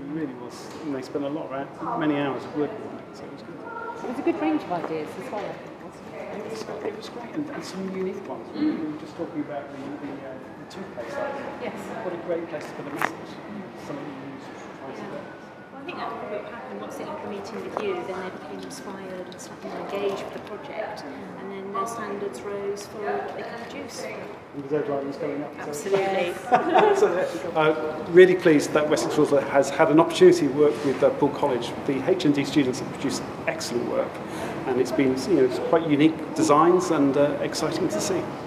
really was, and they spent many hours of working on it, so it was good. It was a good range of ideas as well, I think, wasn't it? It was great, and some unique ones. We were just talking about the toothpaste idea. Yes. What a great place to put a message. Something you use twice a day. Well, I think that probably what happened once they had the meeting with you, then they became inspired and slightly more engaged with the project, and then their standards rose for what they could produce. And the deadline was going up. Absolutely. So really pleased that Wessex Water has had an opportunity to work with Poole College. The HND students have produced excellent work, and it's been it's quite unique designs and exciting to see.